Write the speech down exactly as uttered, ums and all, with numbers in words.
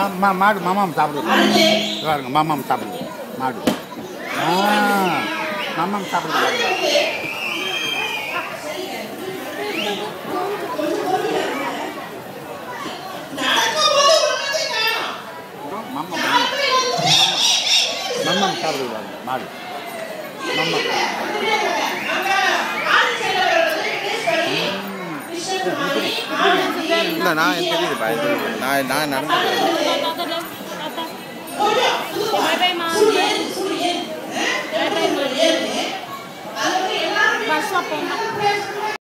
மா மாடு மாமாம் சாப்பிடுது பாருங்க, மாமாம் சாப்பிடுது மாடு. ஆ மாமாம் சாப்பிடுது மாமா மாமாம் சாப்பிடுது மாடு. மாமா இல்லை நான் எனக்கு தெரியுதுப்பா, நான் நான் நடந்து